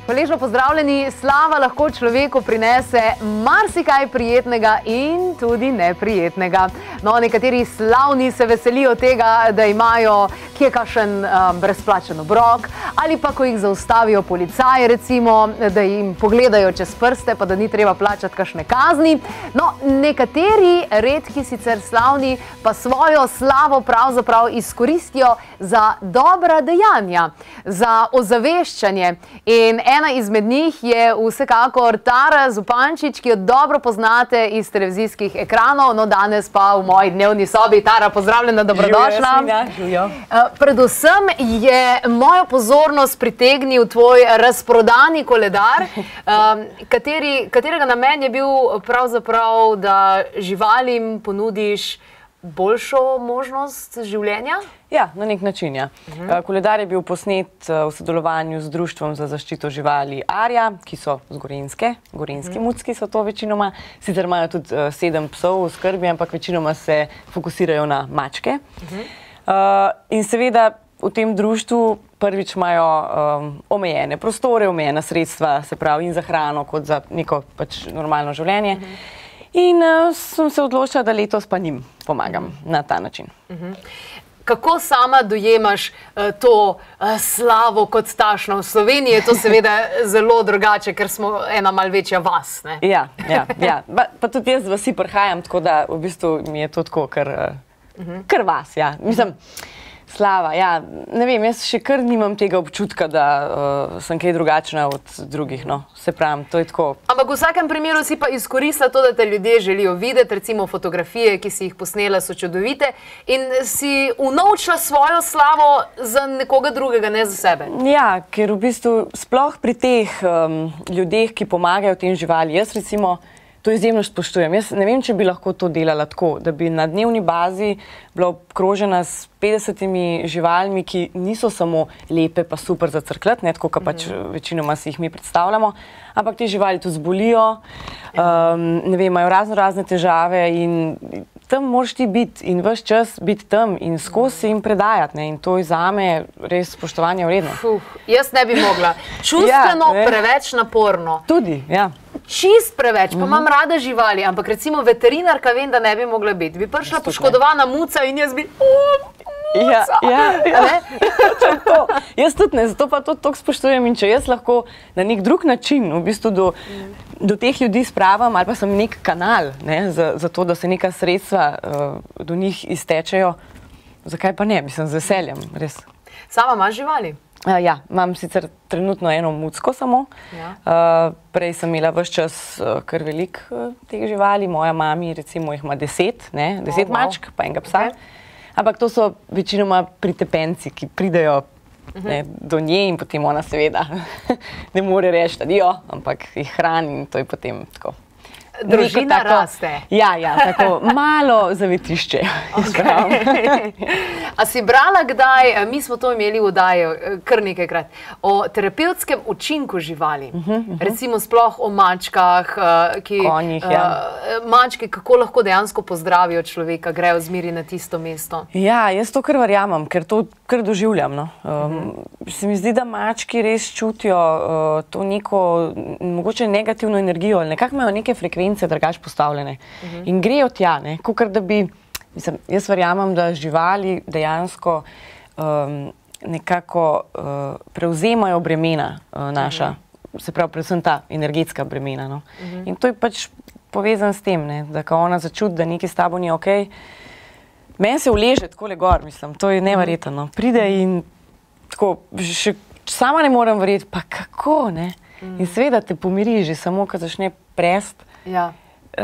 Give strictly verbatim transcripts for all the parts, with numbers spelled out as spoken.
Hvaležno pozdravljeni. Slava lahko človeku prinese marsikaj prijetnega in tudi neprijetnega. No, nekateri slavni se veselijo tega, da imajo kje kakšen um, brezplačen obrok, ali pa ko jih zaustavijo policaji, recimo, da jim pogledajo čez prste, pa da ni treba plačati kakšne kazni. No, nekateri redki sicer slavni pa svojo slavo pravzaprav izkoristijo za dobra dejanja, za ozaveščanje. In ena izmed njih je vsekakor Tara Zupančič, ki jo dobro poznate iz televizijskih ekranov, no danes pa v moji dnevni sobi. Tara, pozdravljena, dobrodošla. Živijo. Predvsem je mojo pozornost pritegnil tvoj razprodani koledar, kateri, katerega namen je bil pravzaprav, da živalim ponudiš boljšo možnost življenja? Ja, na nek način, ja. Uh-huh. Koledar je bil posnet v sodelovanju z Društvom za zaščito živali Arja, ki so z Gorenjske, gorenjski uh-huh. mucki so to večinoma, sicer imajo tudi uh, sedem psov v skrbi, ampak večinoma se fokusirajo na mačke. Uh-huh. uh, in seveda v tem društvu prvič imajo um, omejene prostore, omejena sredstva, se pravi in za hrano, kot za neko pač normalno življenje. Uh-huh. In uh, sem se odločila, da letos pa njim pomagam uh-huh. na ta način. Uh-huh. Kako sama dojemaš uh, to uh, slavo kot takšno? V Sloveniji je to seveda zelo drugače, ker smo ena malo večja vas, ne? Ja, ja, ja. Pa, pa tudi jaz vasi prihajam, tako da v bistvu mi je to tako, kar, uh, uh-huh. kar vas, ja. Mislim, slava, ja, ne vem, jaz še kar nimam tega občutka, da uh, sem kaj drugačna od drugih, no, se pravim, to je tako. Ampak v vsakem primeru si pa izkoristila to, da te ljudje želijo videti, recimo fotografije, ki si jih posnela, so čudovite in si unovčila svojo slavo za nekoga drugega, ne za sebe. Ja, ker v bistvu sploh pri teh um, ljudeh, ki pomagajo tem živali, jaz recimo to izjemno spoštujem. Jaz ne vem, če bi lahko to delala tako, da bi na dnevni bazi bila obkrožena s petdesetimi živalmi, ki niso samo lepe pa super za crkljati, ne tako, kot pač večinoma si jih mi predstavljamo, ampak te živali tudi zbolijo, um, ne vem, imajo razno razne težave in tam moraš ti biti in ves čas biti tam in skozi jim predajati, ne, in to je zame res spoštovanje vredno. Fuh, jaz ne bi mogla. Čustveno ja, preveč naporno. Tudi, ja. Čist preveč, pa imam rada živali, ampak recimo veterinarka vem, da ne bi mogla biti. Bi prišla poškodovana muca in jaz bi... Ja, ja, ja. To. Jaz tudi ne, zato pa to toliko spoštujem in če jaz lahko na nek drug način v bistvu do, do teh ljudi spravam ali pa sem nek kanal, ne, za, za to, da se neka sredstva uh, do njih iztečejo, zakaj pa ne, mislim, z veseljem, res. Sama imaš živali? Uh, ja, imam sicer trenutno eno mucko samo. Ja. Uh, prej sem imela ves čas uh, kar veliko uh, teh živali, moja mami recimo jih ima deset, ne, deset oh, wow. mačk, pa enega psa. Okay. Ampak to so večinoma pritepenci, ki pridejo ne, do nje in potem ona seveda ne more reči, da jo, ampak jih hrani in to je potem tako. Družina tako, raste. Ja, ja, tako malo zavetišče. Okay. A si brala kdaj, mi smo to imeli v oddaji kar nekajkrat, o terapevtskem učinku živali? Uh -huh, uh -huh. Recimo sploh o mačkah, ki, konjih, ja. mačke, kako lahko dejansko pozdravijo človeka, grejo zmeri na tisto mesto. Ja, jaz to kar verjamem, ker to kar doživljam. No. Um, uh -huh. Se mi zdi, da mački res čutijo uh, to neko, mogoče negativno energijo, ali nekako imajo neke frekvence drugač postavljene. Uh-huh. In grejo tja, ne, kakor da bi, mislim, jaz verjamem, da živali dejansko um, nekako uh, prevzemajo bremena uh, naša, uh-huh. se pravi, predvsem ta energetska bremena. No. Uh-huh. In to je pač povezan s tem, ne, da ko ona začuti, da nekaj s tabo ni okej, meni se uleže takole gor, mislim, to je neverjetno. No. Pride in tako, še sama ne morem verjeti, pa kako, ne? Uh-huh. In seveda te pomiri že samo, ko začne prest. Ja. Uh,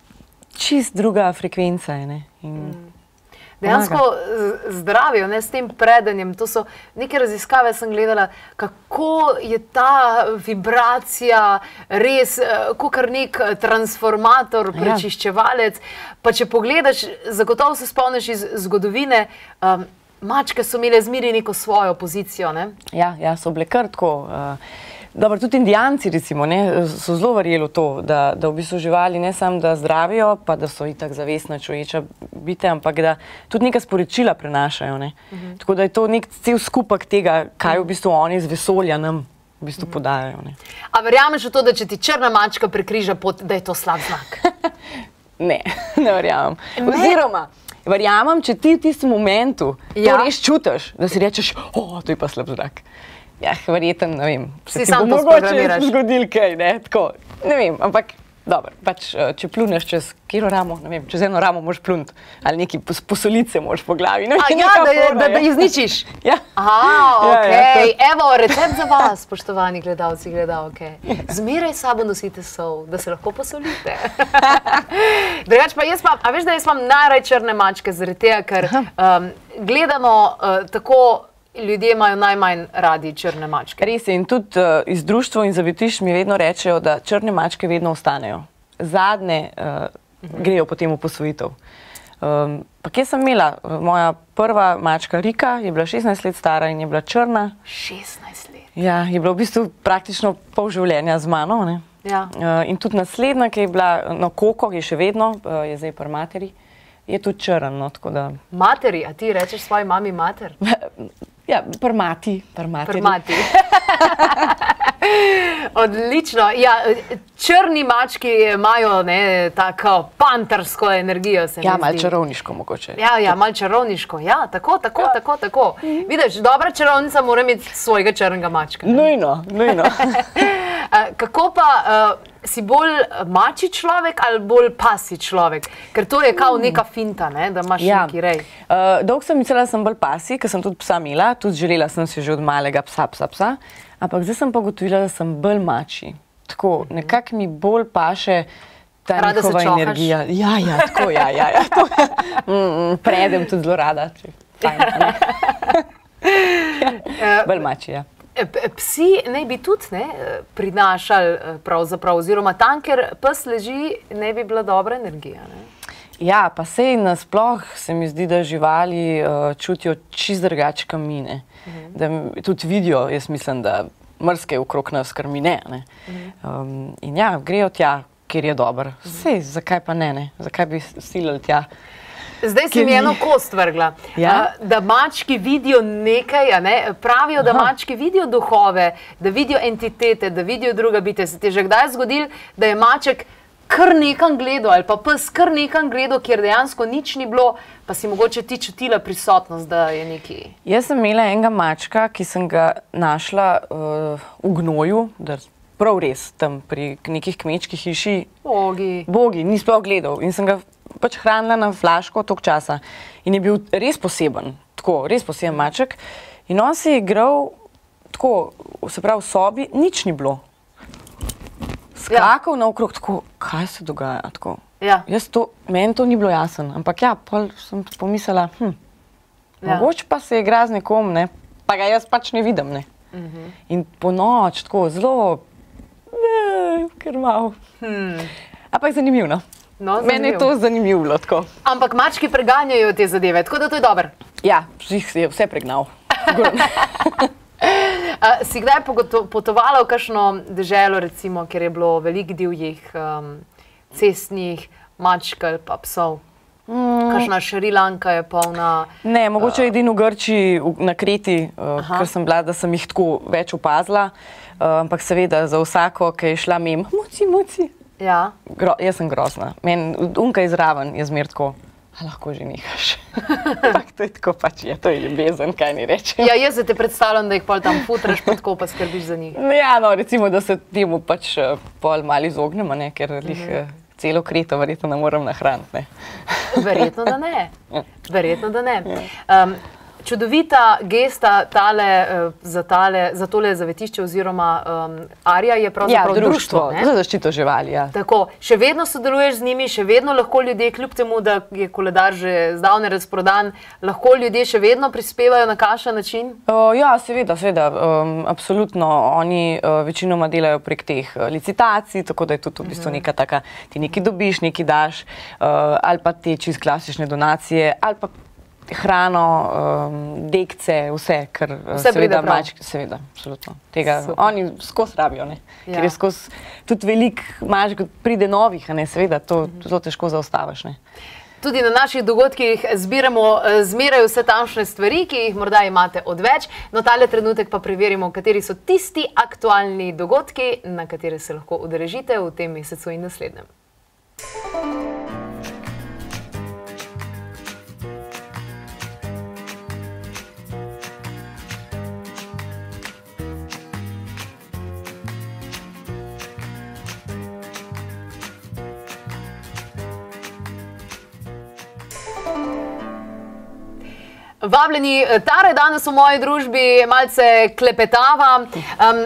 čist druga frekvenca je, ne? In mm. Dejansko zdravijo, ne, s tem predanjem. To so neke raziskave, sem gledala, kako je ta vibracija res, kakor nek transformator, prečiščevalec. Pa če pogledaš, zagotovo se spomniš iz zgodovine, um, mačke so imele zmeri neko svojo pozicijo, ne? Ja, ja, so bile kar tako. Uh, Dobro, tudi indijanci recimo, ne, so zelo verjeli v to, da, da v bistvu živali ne samo da zdravijo, pa da so itak zavestna čuječa bite, ampak da tudi neka sporočila prenašajo. Ne. Uh-huh. Tako da je to nek cel skupek tega, kaj v bistvu oni z vesolja nam v bistvu podajajo. Ne. A verjameš v to, da če ti črna mačka prekriža pot, da je to slab znak? Ne, ne verjamem. Oziroma, verjamem, če ti v tistem momentu Ja. to res čutiš, da si rečeš, o, to je pa slab znak. Ja, verjetno, ne vem, se Si ti sam bo to mogoče sprogramiraš. zgodil kaj, ne, tako, ne vem, ampak dobro, pač, eh, če pluneš čez kjero ramo, ne vem, čez eno ramo moraš plunt, ali neki pos posolice moraš po glavi, ne A vem, ja, neka da, je, fora da, da je. izničiš? Ja. Aha, Ja, ok. ja, to- Evo, recept za vas, spoštovani gledalci, gledalke. Zmeraj s sabo nosite sol, da se lahko posolite. Drugač pa jaz pa, a veš, da jaz imam najraj črne mačke, zaradi tega, ker um, gledano uh, tako ljudje imajo najmanj radi črne mačke. Res je, in tudi uh, iz društva in zavetišč mi vedno rečejo, da črne mačke vedno ostanejo. Zadnje uh, grejo potem v posvojitev. Um, pa kje sem imela? Moja prva mačka Rika je bila šestnajst let stara in je bila črna. šestnajst let. Ja, je bila v bistvu praktično pol življenja z mano. Ne? Ja. Uh, in tudi naslednja, ki je bila, no, Koko, je še vedno, uh, je zdaj pri materi, je tudi črn, no, tako da... Materi, a ti rečeš svoji mami mater? Ja, pri mati, pri materi. Prmati. Odlično. Ja, črni mački imajo ne, tako pantersko energijo. Se Ja, mi malo zdi. čarovniško mogoče. Ja, ja, malo čarovniško. Ja, tako, tako, ja. tako, tako. Vidiš, dobra čarovnica mora imeti svojega črnega mačka. Nujno, nujno. A, kako pa uh, si bolj mači človek ali bolj pasi človek? Ker to je kao neka finta, ne, da imaš Ja. neki rej. Uh, dolgo sem mislila, da sem bolj pasi, ker sem tudi psa imela, tudi želela sem si že od malega psa, psa, psa. Ampak zdaj sem pa ugotovila, da sem bolj mači. Tako, nekako mi bolj paše ta Rada se njihova čohaš? energija. Ja, ja, tako, ja, ja. ja to, mm, mm, predem tudi zelo rada. Če, fajn, a ne. ja, bolj mači, ja. P- Psi naj bi tudi ne, prinašali pravzaprav, oziroma tam, kjer pes leži, ne bi bila dobra energija. Ne? Ja, pa sej nasploh se mi zdi, da živali uh, čutijo čist drugače kamine. Mhm. Da m- tudi vidijo, jaz mislim, da mrske okrog nas krmine. Ne? Um, in ja, grejo tja, kjer je dobro. Sej, zakaj pa ne, ne? Zakaj bi silili tja? Zdaj si Kjer mi ni- eno kost vrgla. Ja? A, da mački vidijo nekaj, a ne? Pravijo, da Aha. mački vidijo duhove, da vidijo entitete, da vidijo druga bitja. Se ti je že kdaj zgodilo, da je maček kar nekam gledal ali pa pes kar nekam gledal, kjer dejansko nič ni bilo, pa si mogoče ti čutila prisotnost, da je neki... Jaz sem imela enega mačka, ki sem ga našla uh, v gnoju, da prav res tam pri nekih kmečkih hiši. Bogi. Bogi, ni sploh gledal in sem ga pač hranila na flaško toliko časa. In je bil res poseben, tako, res poseben maček. In on se je igral tako, se pravi v sobi, nič ni bilo. Skakal ja. naokrog, tako, kaj se dogaja, tako. Ja. Jaz to, meni to ni bilo jasno, ampak ja, pol sem pomislila, hm, Ja. mogoče pa se igra z nekom, ne, pa ga jaz pač ne vidim, ne. Mhm. In po noč, tako, zelo, ne, ker malo. Hmm. Ampak zanimivo, no. No, Mene je zanimivo. to zanimivo bilo, tako. Ampak mački preganjajo te zadeve, tako da to je dobro. Ja, jih je vse pregnal. Sigurno. Uh, si kdaj pogoto- potovala v kakšno deželo, recimo, kjer je bilo veliko divjih um, cestnih mačk ali pa psov? Mm. Kakšna Šrilanka je polna. Ne, mogoče edino v Grčiji, v- na Kreti, uh, ker sem bila, da sem jih tako več opazila. Uh, ampak seveda za vsako, ki je šla mimo, muci, muci. Ja. Gro, jaz sem grozna. Meni unka je zraven, je zmer tako, a lahko že nehaš. Ampak to je tako pač, je, to je ljubezen, kaj ni rečem. Ja, jaz se te predstavljam, da jih pol tam futraš, pa tako pa skrbiš za njih. Ja, no, recimo, da se temu pač uh, pol malo izognemo, ne, ker lih, uh, celo Kreto verjetno ne morem nahraniti. Ne. Verjetno, da ne. Verjetno, da ne. Um, čudovita gesta tale, uh, za, tale, za tole zavetišče oziroma um, Arja je pravzaprav društvo. ne? za zaščito živali, ja. Tako, še vedno sodeluješ z njimi, še vedno lahko ljudje, kljub temu, da je koledar že zdavnaj razprodan, lahko ljudje še vedno prispevajo na kakšen način? Uh, ja, seveda, seveda, um, absolutno. Oni uh, večinoma delajo prek teh uh, licitacij, tako da je tudi v bistvu neka taka, ti nekaj dobiš, nekaj daš, uh, ali pa te čist klasične donacije, ali pa hrano, um, dekce, vse, ker uh, Vse pride seveda prav. mačke, seveda, absolutno. Tega Super. oni skozi rabijo, ne. Ja. Ker je skozi tudi veliko mačk pride novih, a ne, seveda, to zelo težko zaustaviš, ne. tudi na naših dogodkih zbiramo zmeraj vse tamšne stvari, ki jih morda imate odveč. No, tale trenutek pa preverimo, kateri so tisti aktualni dogodki, na katere se lahko udeležite v tem mesecu in naslednjem. Vabljeni, Tara je danes v moji družbi, malce klepetava. Um,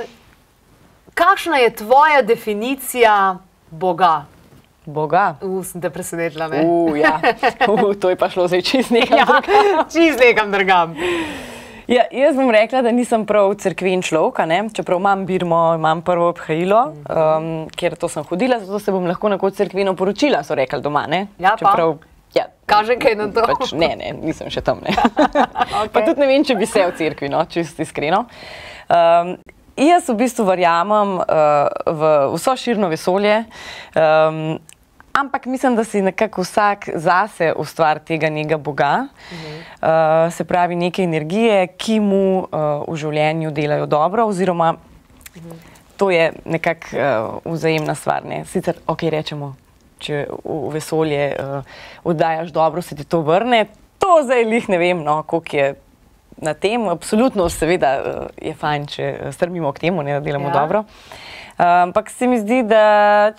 kakšna je tvoja definicija Boga? Boga? U, sem te presenetila, ne? U, ja. U, to je pa šlo zdaj čist nekam drugam. Ja, čist nekam drugam. Ja, jaz bom rekla, da nisem prav cerkven človek, ne? Čeprav imam birmo, imam prvo obhajilo, um, kjer to sem hodila, zato se bom lahko nekoč cerkveno poročila, so rekli doma, ne? Ja, pa? Čeprav, ja, kaže kaj na to? Pač, ne, ne, nisem še tam, ne. Okay. Pa tudi ne vem, če bi se v cerkvi, no, čist iskreno. Um, jaz v bistvu verjamem uh, v vso širno vesolje, um, ampak mislim, da si nekako vsak zase ustvari tega njega Boga, uh-huh. uh, se pravi neke energije, ki mu uh, v življenju delajo dobro, oziroma uh-huh. to je nekako uh, vzajemna stvar, ne. Sicer, ok, rečemo, če v vesolje uh, oddajaš dobro, se ti to vrne. To zdaj lih ne vem, no, koliko je na tem. Absolutno, seveda, uh, je fajn, če strmimo k temu, ne, da delamo ja. dobro. Uh, ampak se mi zdi, da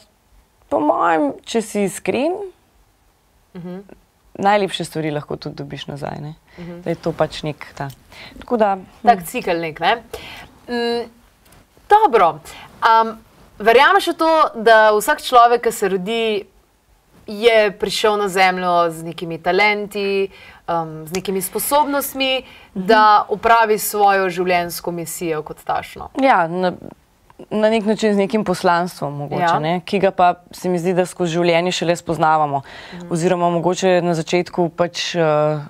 po mojem, če si iskren, uh-huh. najlepše stvari lahko tudi dobiš nazaj, ne. Uh-huh. Da je to pač nek ta. Tako da... Tak cikel nek, ne. Mm, dobro. Um, Verjameš v to, da vsak človek, ki se rodi, je prišel na zemljo z nekimi talenti, um, z nekimi sposobnostmi, mm-hmm. da opravi svojo življenjsko misijo kot tašno? Ja, na, na nek način z nekim poslanstvom, mogoče, ja. ne? Ki ga pa se mi zdi, da skozi življenje šele spoznavamo. Mm-hmm. Oziroma, mogoče na začetku pač uh,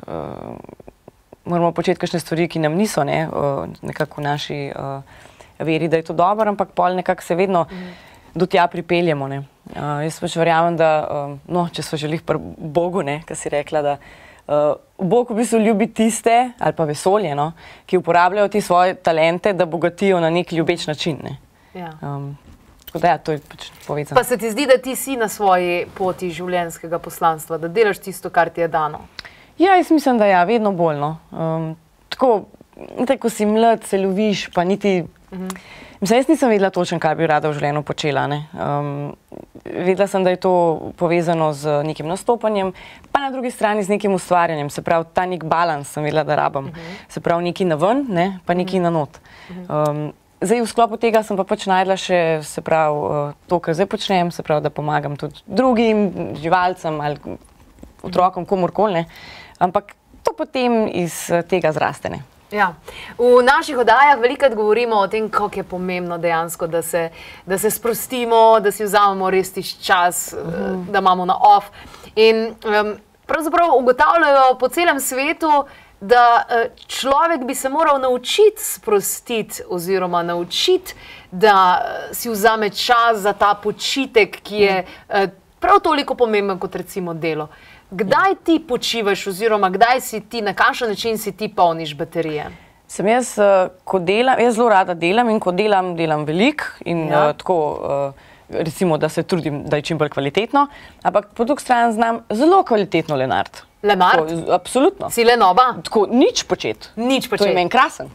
uh, moramo početi kakšne stvari, ki nam niso, ne? Uh, nekako naši... Uh, veri, da je to dobro, ampak pol nekako se vedno mm. do tja pripeljemo. Ne. Uh, jaz pač verjamem, da, uh, no, če so želih pri Bogu, ne, ki si rekla, da uh, Bog v bistvu ljubi tiste, ali pa vesolje, no, ki uporabljajo te svoje talente, da bogatijo na nek ljubeč način. Ne. Ja. Um, tako da ja, to je pač povezano. Pa se ti zdi, da ti si na svoji poti življenjskega poslanstva, da delaš tisto, kar ti je dano? Ja, jaz mislim, da ja, vedno bolj, no. Um, tako, tako, ko si mlad, se ljubiš, pa niti... Uh-huh. Mislim, jaz nisem vedela točno, kaj bi rada v življenju počela. Ne? Um, vedela sem, da je to povezano z nekim nastopanjem, pa na drugi strani z nekim ustvarjanjem. Se pravi, ta nek balans sem vedela, da rabam. Uh-huh. Se pravi, neki na ven, ne? Pa neki uh-huh. na not. Uh-huh. um, zdaj, v sklopu tega sem pa pač najdla še, se pravi, to, kar zdaj počnem, se pravi, da pomagam tudi drugim, živalcem ali otrokom, komorkoli, ne? Ampak to potem iz tega zraste, ne? Ja. V naših oddajah velikokrat govorimo o tem, kako je pomembno dejansko, da se, da se sprostimo, da si vzamemo res tisti čas, uh-huh. da imamo na off. In um, pravzaprav ugotavljajo po celem svetu, da uh, človek bi se moral naučiti sprostiti oziroma naučiti, da uh, si vzame čas za ta počitek, ki je uh, prav toliko pomemben kot recimo delo. Kdaj ti počivaš oziroma kdaj si ti, na kakšen način si ti polniš baterije? Sem jaz, ko delam, jaz zelo rada delam in ko delam, delam veliko in ja. uh, tako, uh, recimo, da se trudim, da je čim bolj kvalitetno, ampak po drugi strani znam zelo kvalitetno lenart. Lenart? Tako, absolutno. Si lenoba? Tako, nič početi. Nič početi. To je meni krasen.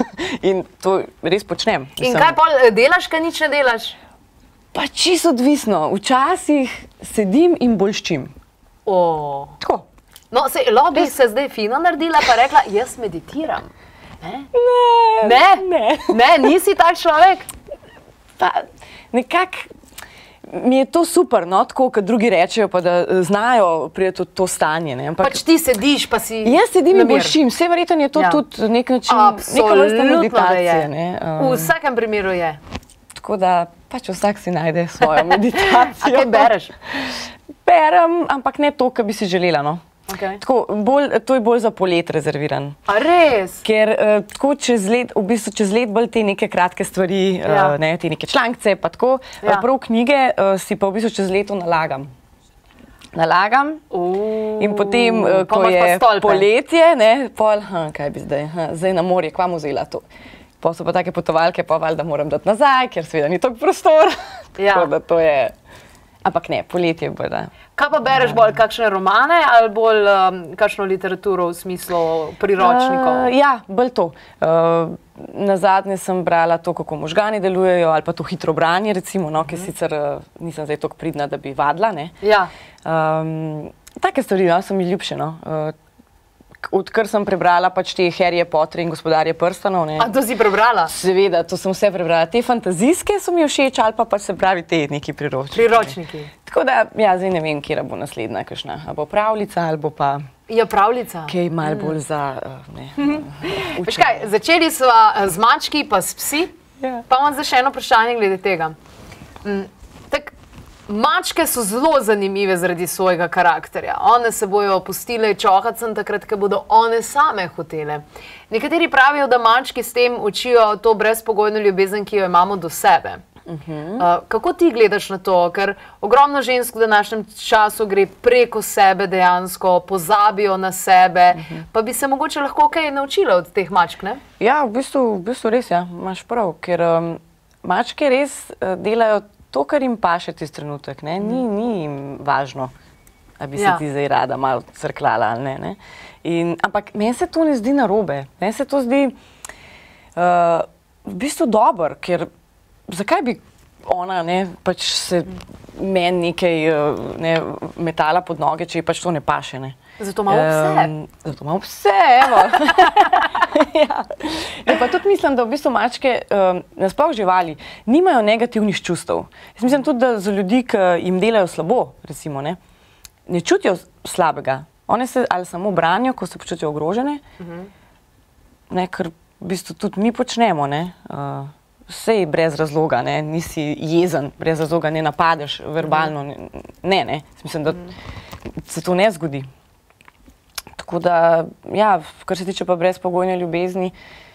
In to res počnem. In kaj pol delaš, kaj nič ne delaš? Pa čisto odvisno. Včasih sedim in bolščim. Oh. Tako. No, se, lahko bi se zdaj fino naredila, pa rekla, jaz meditiram. Ne? Ne, ne, ne. Ne, nisi tak človek? Pa nekako mi je to super, no, tako, kot drugi rečejo, pa da znajo priti v to stanje. Ne? Ampak, pač ti sediš, pa si... Jaz sedim in bolščim. Vse verjetno je to ja. tudi nek način, neka vrsta meditacije. Ne? Um, v vsakem primeru je. Tako da pač vsak si najde svojo meditacijo. A kaj bereš? Berem, ampak ne to, kar bi si želela, no. Okay. Tako, bolj, to je bolj za polet rezerviran. A res? Ker uh, tako čez let, v bistvu čez let bolj te neke kratke stvari, ja. uh, ne, te neke člankce, pa tako, ja. uh, prav knjige uh, si pa v bistvu čez leto nalagam. nalagam Uh, in potem, ko je poletje, ne, pol, ha, kaj bi zdaj, ha, zdaj na morje, kva mu vzela to. Pa so pa take potovalke, pa valjda moram dati nazaj, ker seveda ni toliko prostora. Ja. Tako da to je, ampak ne, poletje bo, da. Kaj pa bereš bolj, kakšne romane ali bolj um, kakšno literaturo v smislu priročnikov? Uh, ja, bolj to. Uh, Nazadnje sem brala to, kako možgani delujejo, ali pa to hitro branje, recimo, no, ki sicer uh, nisem zdaj toliko pridna, da bi vadila, ne. Ja. Um, take stvari, no, so mi ljubše, no. Uh, odkar sem prebrala pač te Harryje Potterje in Gospodarje prstanov, ne. A to si prebrala? Seveda, to sem vse prebrala. Te fantazijske so mi všeč, ali pa pač se pravi te neki priročniki. Priročniki. Tako da, ja, zdaj ne vem, kjera bo naslednja kakšna. Ali bo pravljica, ali bo pa... Ja, pravljica. Kaj malo bolj za, uh, ne, uh, Veš kaj, začeli sva z mački pa s psi, Ja. pa imam zdaj še eno vprašanje glede tega. Mm, tak, mačke so zelo zanimive zaradi svojega karakterja. One se bojo pustile čohati sem takrat, ko bodo one same hotele. Nekateri pravijo, da mački s tem učijo to brezpogojno ljubezen, ki jo imamo do sebe. Uh, kako ti gledaš na to? Ker ogromno žensk v današnjem času gre preko sebe dejansko, pozabijo na sebe, uh -huh. pa bi se mogoče lahko kaj naučila od teh mačk, ne? Ja, v bistvu, v bistvu res, ja, imaš prav, ker um, mačke res uh, delajo to, kar jim paše tisti trenutek, ne? Ni, ni jim važno, da bi se Ja. ti zdaj rada malo crklala ali ne, ne? In, ampak meni se to ne zdi narobe, meni se to zdi uh, v bistvu dobro, ker zakaj bi ona, ne, pač se meni nekaj ne, metala pod noge, če ji pač to ne paše, ne. Zato imamo vse. Um, zato imamo vse, evo. Ja. Ja, pa tudi mislim, da v bistvu mačke, um, nasploh živali, nimajo negativnih čustev. Jaz mislim tudi, da za ljudi, ki jim delajo slabo, recimo, ne, ne čutijo slabega. One se ali samo branijo, ko se počutijo ogrožene, uh-huh. ne, ker v bistvu tudi mi počnemo, ne, uh, vse je brez razloga, ne, nisi jezen, brez razloga ne napadeš verbalno, ne, ne, mislim, da se to ne zgodi. Tako da, ja, kar se tiče pa brezpogojne ljubezni,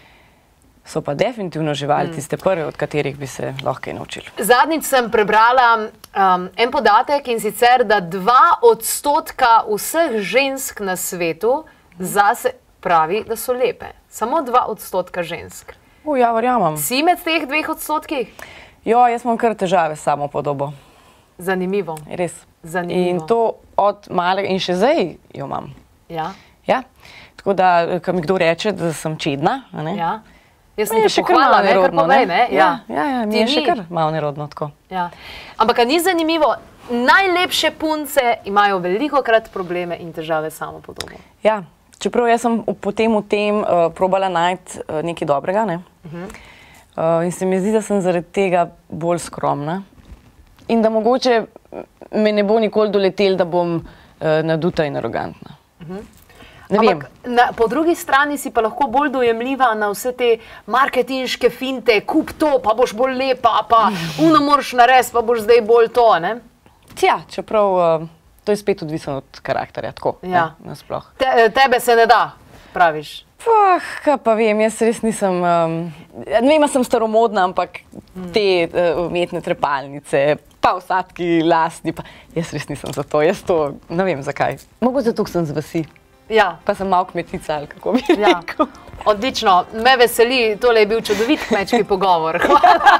so pa definitivno živali tiste prve, od katerih bi se lahko kaj naučili. Zadnjič sem prebrala um, en podatek in sicer, da dva odstotka vseh žensk na svetu zase pravi, da so lepe. Samo dva odstotka žensk. U, ja, verjamem. Si med teh dveh odstotkih? Jo, jaz imam kar težave s samo podobo. Zanimivo. Res. Zanimivo. In to od malega, in še zdaj jo imam. Ja. Ja. Tako da, ko mi kdo reče, da sem čedna, a ne? Ja. Jaz sem Je te še kar pohvala, malo ne, kar nerodno, povej, ne? Ja, ja, ja, mi Ti je še ni. kar malo nerodno tako. Ja. Ampak a ni zanimivo, najlepše punce imajo velikokrat probleme in težave s samopodobo. Ja, čeprav jaz sem potem v tem uh, probala najti uh, nekaj dobrega, ne? Uh-huh. uh, in se mi zdi, da sem zaradi tega bolj skromna. In da mogoče me ne bo nikoli doletel, da bom uh, naduta in arogantna. Uh-huh. Ne vem. Ampak na, po drugi strani si pa lahko bolj dojemljiva na vse te marketinške finte, kup to, pa boš bolj lepa, pa uno moraš narediti, pa boš zdaj bolj to, ne? Tja, čeprav uh, to je spet odvisno od karakterja, tako, Ja. ne, nasploh. Te, tebe se ne da, praviš. Pah, kaj pa vem, jaz res nisem, um, ne vem, sem staromodna, ampak te uh, umetne trepalnice, pa vsadki lastni, pa jaz res nisem za to, jaz to ne vem zakaj. Mogoče zato, ker sem z vasi, Ja. pa sem malo kmetica, ali kako bi Ja. rekel. Odlično, me veseli, tole je bil čudovit kmečki pogovor. Hvala,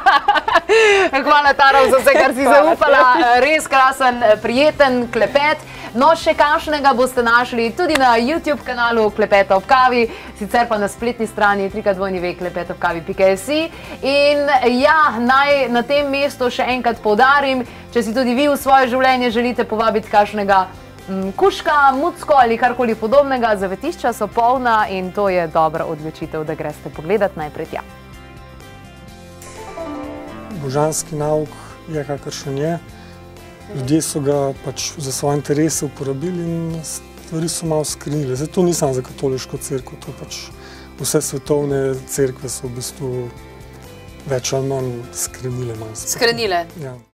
Hvala Taro, za vse, kar si zaupala. Res krasen, prijeten klepet. No, še kakšnega boste našli tudi na YouTube kanalu Klepeta ob kavi, sicer pa na spletni strani w w w pika klepet ob kavi pika si. In ja, naj na tem mestu še enkrat poudarim, če si tudi vi v svoje življenje želite povabiti kakšnega kuška, mucko ali karkoli podobnega, zavetišča so polna in to je dobra odločitev, da greste pogledat najprej tja. Božanski nauk je, kakršen je. Ljudje so ga pač za svoje interese uporabili in stvari so malo skrenile. Zdaj to nisem za katoliško cerkev, to pač vse svetovne cerkve so v bistvu več ali manj skrenile. Skrenile. Ja.